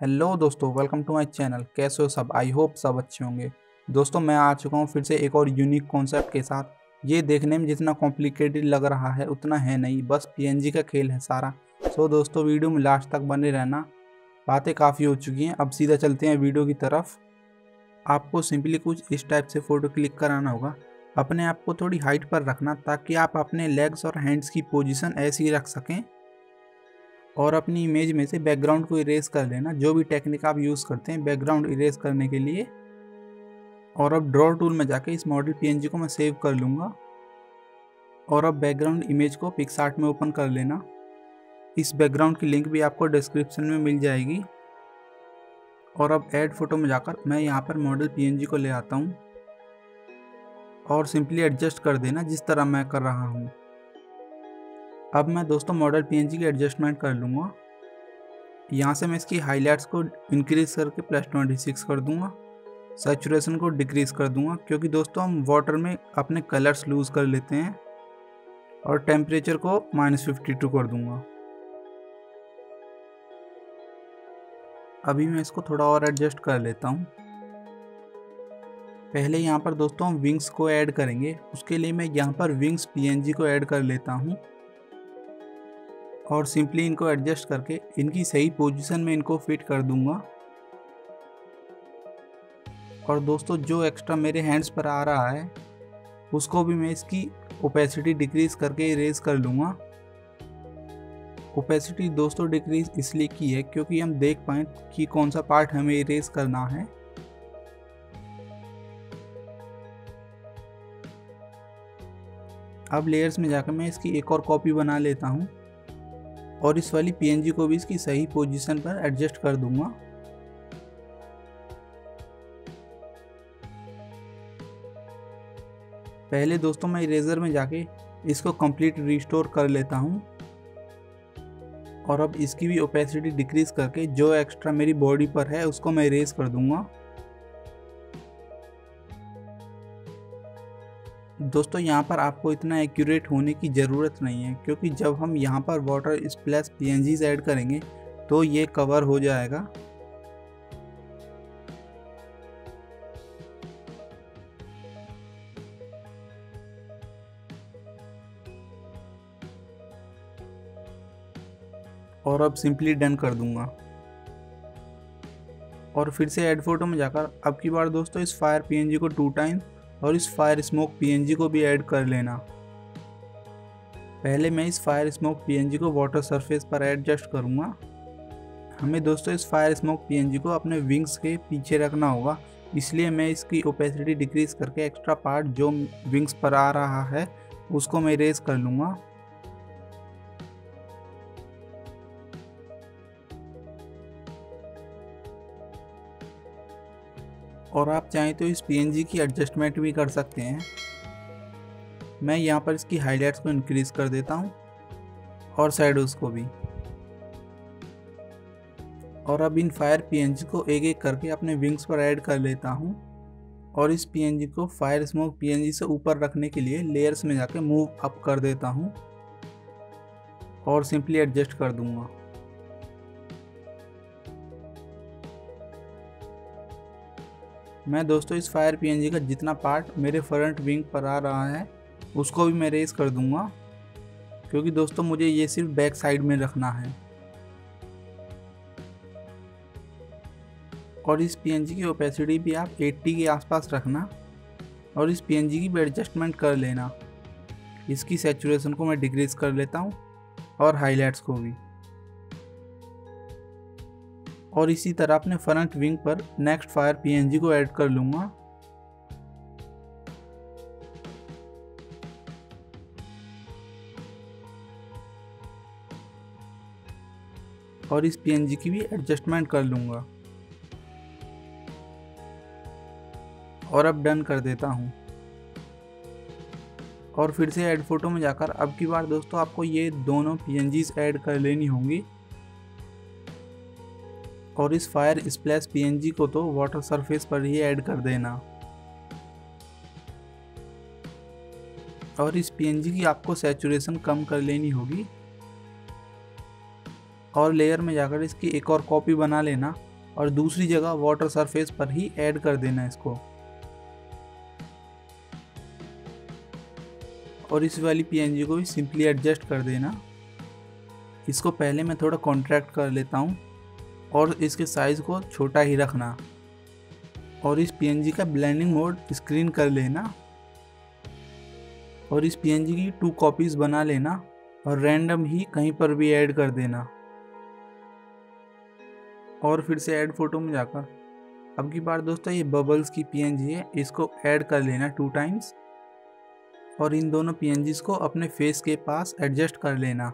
Hello दोस्तों, welcome to my channel. कैसे हो सब? आई होप सब अच्छे होंगे। दोस्तों मैं आ चुका हूँ फिर से एक और यूनिक कॉन्सेप्ट के साथ। ये देखने में जितना कॉम्प्लिकेटेड लग रहा है उतना है नहीं, बस पीएनजी का खेल है सारा। सो दोस्तों वीडियो में लास्ट तक बने रहना। बातें काफ़ी हो चुकी हैं, अब सीधा चलते हैं वीडियो की तरफ। आपको सिंपली कुछ इस टाइप से फ़ोटो क्लिक कराना होगा। अपने आप को थोड़ी हाइट पर रखना ताकि आप अपने लेग्स और हैंड्स की पोजीशन ऐसी रख सकें। और अपनी इमेज में से बैकग्राउंड को इरेज कर लेना, जो भी टेक्निक आप यूज़ करते हैं बैकग्राउंड इरेज करने के लिए। और अब ड्रॉ टूल में जाके इस मॉडल पीएनजी को मैं सेव कर लूँगा। और अब बैकग्राउंड इमेज को पिक्सआर्ट में ओपन कर लेना। इस बैकग्राउंड की लिंक भी आपको डिस्क्रिप्शन में मिल जाएगी। और अब ऐड फोटो में जाकर मैं यहाँ पर मॉडल पीएनजी को ले आता हूँ और सिंपली एडजस्ट कर देना जिस तरह मैं कर रहा हूँ। अब मैं दोस्तों मॉडल पीएनजी की एडजस्टमेंट कर लूँगा। यहाँ से मैं इसकी हाईलाइट्स को इंक्रीज करके +26 कर दूँगा। सैचुरेशन को डिक्रीज कर दूँगा क्योंकि दोस्तों हम वाटर में अपने कलर्स लूज़ कर लेते हैं। और टेम्परेचर को -52 कर दूँगा। अभी मैं इसको थोड़ा और एडजस्ट कर लेता हूँ। पहले यहाँ पर दोस्तों हम विंग्स को ऐड करेंगे, उसके लिए मैं यहाँ पर विंग्स पीएनजी को ऐड कर लेता हूँ। और सिंपली इनको एडजस्ट करके इनकी सही पोजीशन में इनको फिट कर दूंगा। और दोस्तों जो एक्स्ट्रा मेरे हैंड्स पर आ रहा है उसको भी मैं इसकी ओपेसिटी डिक्रीज करके इरेज कर लूँगा। ओपेसिटी दोस्तों डिक्रीज इसलिए की है क्योंकि हम देख पाएँ कि कौन सा पार्ट हमें इरेज करना है। अब लेयर्स में जाकर मैं इसकी एक और कॉपी बना लेता हूँ और इस वाली पीएनजी को भी इसकी सही पोजीशन पर एडजस्ट कर दूंगा। पहले दोस्तों मैं इरेजर में जाके इसको कंप्लीट रिस्टोर कर लेता हूँ। और अब इसकी भी ओपेसिटी डिक्रीज करके जो एक्स्ट्रा मेरी बॉडी पर है उसको मैं इरेज कर दूंगा। दोस्तों यहाँ पर आपको इतना एक्यूरेट होने की ज़रूरत नहीं है क्योंकि जब हम यहाँ पर वाटर स्प्लैश पीएनजीज ऐड करेंगे तो ये कवर हो जाएगा। और अब सिंपली डन कर दूंगा। और फिर से ऐड फोटो में जाकर अब की बार दोस्तों इस फायर पीएनजी को 2 टाइम और इस फायर स्मोक पीएनजी को भी ऐड कर लेना। पहले मैं इस फायर स्मोक पीएनजी को वाटर सरफेस पर एडजस्ट करूँगा। हमें दोस्तों इस फायर स्मोक पीएनजी को अपने विंग्स के पीछे रखना होगा, इसलिए मैं इसकी ओपेसिटी डिक्रीज करके एक्स्ट्रा पार्ट जो विंग्स पर आ रहा है उसको मैं इरेज कर लूँगा। और आप चाहें तो इस पीएनजी की एडजस्टमेंट भी कर सकते हैं। मैं यहाँ पर इसकी हाईलाइट्स को इंक्रीज कर देता हूँ और शैडोज़ को भी। और अब इन फायर पीएनजी को एक एक करके अपने विंग्स पर ऐड कर लेता हूँ। और इस पीएनजी को फायर स्मोक पीएनजी से ऊपर रखने के लिए लेयर्स में जाके मूव अप कर देता हूँ और सिंपली एडजस्ट कर दूँगा। मैं दोस्तों इस फायर पीएनजी का जितना पार्ट मेरे फ्रंट विंग पर आ रहा है उसको भी मैं इरेज कर दूंगा क्योंकि दोस्तों मुझे ये सिर्फ बैक साइड में रखना है। और इस पीएनजी की ओपेसिटी भी आप 80 के आसपास रखना और इस पीएनजी की भी एडजस्टमेंट कर लेना। इसकी सैचुरेशन को मैं डिक्रीज कर लेता हूँ और हाईलाइट्स को भी। और इसी तरह अपने फ्रंट विंग पर नेक्स्ट फायर पीएनजी को ऐड कर लूँगा। और इस पीएनजी की भी एडजस्टमेंट कर लूँगा और अब डन कर देता हूँ। और फिर से ऐड फोटो में जाकर अब की बार दोस्तों आपको ये दोनों पीएनजीज ऐड कर लेनी होंगी। और इस फायर स्प्लैश पीएनजी को तो वाटर सरफेस पर ही ऐड कर देना। और इस पीएनजी की आपको सैचुरेशन कम कर लेनी होगी और लेयर में जाकर इसकी एक और कॉपी बना लेना और दूसरी जगह वाटर सरफेस पर ही ऐड कर देना इसको। और इस वाली पीएनजी को भी सिंपली एडजस्ट कर देना। इसको पहले मैं थोड़ा कॉन्ट्रैक्ट कर लेता हूँ और इसके साइज़ को छोटा ही रखना। और इस पीएनजी का ब्लेंडिंग मोड स्क्रीन कर लेना और इस पीएनजी की 2 कॉपीज़ बना लेना और रैंडम ही कहीं पर भी ऐड कर देना। और फिर से ऐड फोटो में जाकर अब की बार दोस्तों ये बबल्स की पीएनजी है, इसको ऐड कर लेना 2 टाइम्स और इन दोनों पीएनजीज को अपने फेस के पास एडजस्ट कर लेना।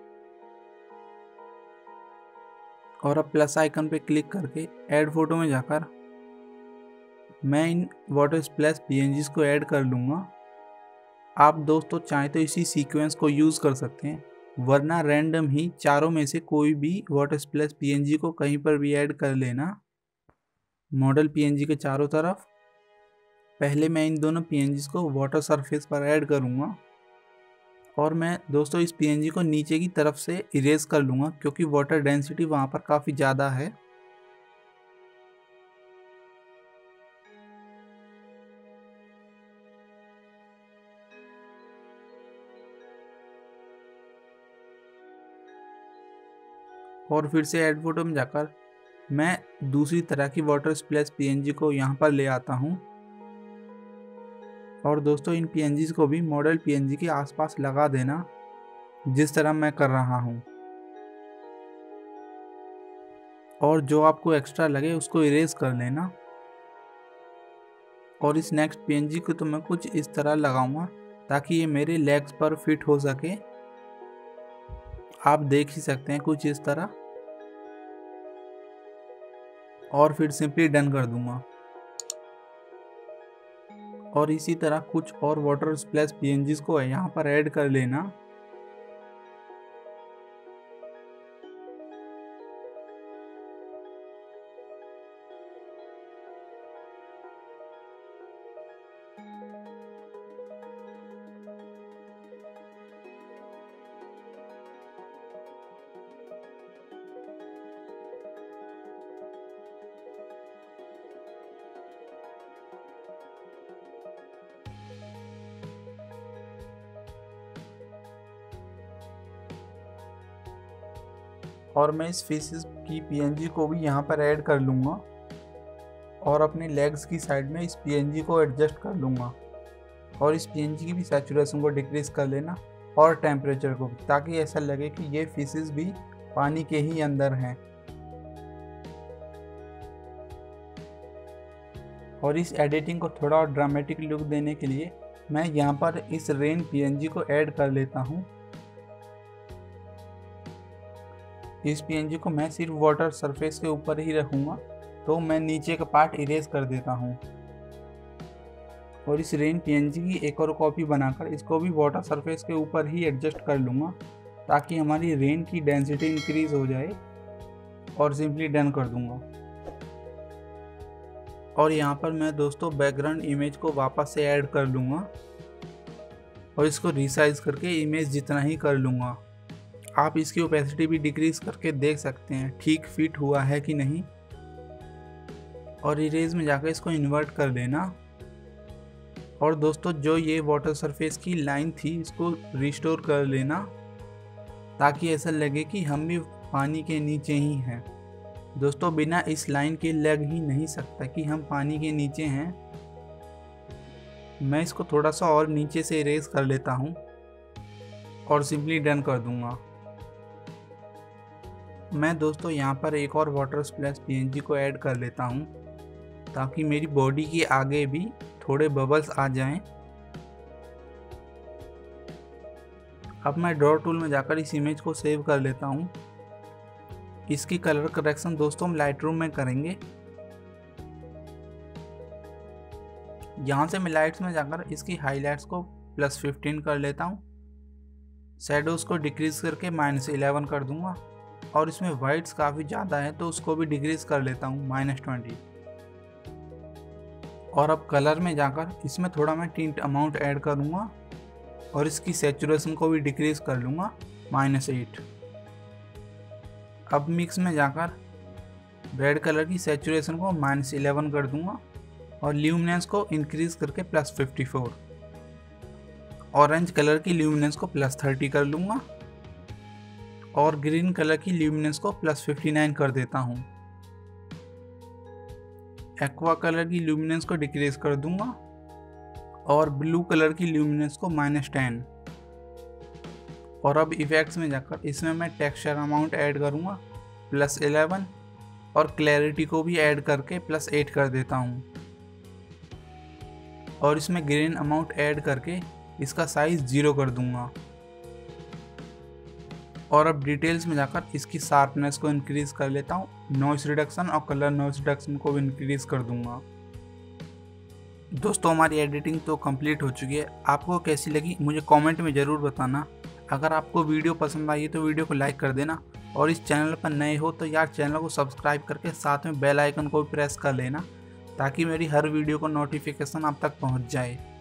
और अब प्लस आइकन पे क्लिक करके ऐड फोटो में जाकर मैं इन वाटर स्प्लैश पीएनजीज को ऐड कर लूँगा। आप दोस्तों चाहें तो इसी सीक्वेंस को यूज़ कर सकते हैं, वरना रैंडम ही चारों में से कोई भी वाटर स्प्लैश पीएनजी को कहीं पर भी ऐड कर लेना मॉडल पीएनजी के चारों तरफ। पहले मैं इन दोनों पीएनजीज को वाटर सरफेस पर ऐड करूँगा और मैं दोस्तों इस पीएनजी को नीचे की तरफ से इरेज कर लूँगा क्योंकि वाटर डेंसिटी वहाँ पर काफ़ी ज़्यादा है। और फिर से ऐड फोटो में जाकर मैं दूसरी तरह की वाटर स्प्लैश पीएनजी को यहाँ पर ले आता हूँ और दोस्तों इन पीएनजीज को भी मॉडल पीएनजी के आसपास लगा देना जिस तरह मैं कर रहा हूँ। और जो आपको एक्स्ट्रा लगे उसको इरेज कर लेना। और इस नेक्स्ट पीएनजी को तो मैं कुछ इस तरह लगाऊंगा ताकि ये मेरे लेग्स पर फिट हो सके। आप देख ही सकते हैं कुछ इस तरह। और फिर सिंपली डन कर दूंगा। और इसी तरह कुछ और वाटर स्प्लैश पीएनजीज को यहाँ पर ऐड कर लेना। और मैं इस फेसेस की पीएनजी को भी यहाँ पर ऐड कर लूँगा और अपने लेग्स की साइड में इस पीएनजी को एडजस्ट कर लूँगा। और इस पीएनजी की भी सैचुरेशन को डिक्रीज कर लेना और टेम्परेचर को भी, ताकि ऐसा लगे कि ये फेसेस भी पानी के ही अंदर हैं। और इस एडिटिंग को थोड़ा और ड्रामेटिक लुक देने के लिए मैं यहाँ पर इस रेन पीएनजी को ऐड कर लेता हूँ। इस पीएनजी को मैं सिर्फ वाटर सरफेस के ऊपर ही रखूँगा, तो मैं नीचे का पार्ट इरेज कर देता हूँ। और इस रेन पीएनजी की एक और कॉपी बनाकर इसको भी वाटर सरफेस के ऊपर ही एडजस्ट कर लूँगा ताकि हमारी रेन की डेंसिटी इंक्रीज हो जाए। और सिंपली डन कर दूँगा। और यहाँ पर मैं दोस्तों बैकग्राउंड इमेज को वापस से ऐड कर लूँगा और इसको रिसाइज करके इमेज जितना ही कर लूँगा। आप इसकी ओपेसिटी भी डिक्रीज करके देख सकते हैं ठीक फिट हुआ है कि नहीं। और इरेज में जाकर इसको इन्वर्ट कर देना। और दोस्तों जो ये वाटर सरफेस की लाइन थी इसको रिस्टोर कर लेना ताकि ऐसा लगे कि हम भी पानी के नीचे ही हैं। दोस्तों बिना इस लाइन के लग ही नहीं सकता कि हम पानी के नीचे हैं। मैं इसको थोड़ा सा और नीचे से इरेज कर लेता हूँ और सिंपली डन कर दूँगा। मैं दोस्तों यहाँ पर एक और वाटर स्प्लैश पीएनजी को ऐड कर लेता हूँ ताकि मेरी बॉडी के आगे भी थोड़े बबल्स आ जाएं। अब मैं ड्रॉ टूल में जाकर इस इमेज को सेव कर लेता हूँ। इसकी कलर करेक्शन दोस्तों हम लाइटरूम में करेंगे। यहाँ से मैं लाइट्स में जाकर इसकी हाईलाइट्स को +15 कर लेता हूँ। शैडोज को डिक्रीज करके -11 कर दूंगा। और इसमें वाइट्स काफ़ी ज़्यादा है तो उसको भी डिक्रीज कर लेता हूँ -20। और अब कलर में जाकर इसमें थोड़ा मैं टिंट अमाउंट ऐड करूँगा और इसकी सैचुरेशन को भी डिक्रीज कर लूँगा -8। अब मिक्स में जाकर रेड कलर की सैचुरेशन को -11 कर दूंगा और ल्यूमिनेंस को इंक्रीज करके +54। ऑरेंज कलर की ल्यूमिनेंस को +30 कर लूँगा और ग्रीन कलर की ल्यूमिनेंस को +59 कर देता हूँ। एक्वा कलर की ल्यूमिनेंस को डिक्रीज कर दूंगा और ब्लू कलर की ल्यूमिनेंस को -10। और अब इफेक्ट्स में जाकर इसमें मैं टेक्सचर अमाउंट ऐड करूँगा +11 और क्लैरिटी को भी ऐड करके +8 कर देता हूँ और इसमें ग्रेन अमाउंट ऐड करके इसका साइज 0 कर दूंगा। और अब डिटेल्स में जाकर इसकी शार्पनेस को इंक्रीज कर लेता हूँ, नॉइस रिडक्शन और कलर नॉइस रिडक्शन को भी इंक्रीज कर दूंगा। दोस्तों हमारी एडिटिंग तो कंप्लीट हो चुकी है, आपको कैसी लगी मुझे कमेंट में ज़रूर बताना। अगर आपको वीडियो पसंद आई है तो वीडियो को लाइक कर देना और इस चैनल पर नए हो तो यार चैनल को सब्सक्राइब करके साथ में बेल आइकन को भी प्रेस कर लेना ताकि मेरी हर वीडियो को नोटिफिकेशन आप तक पहुंच जाए।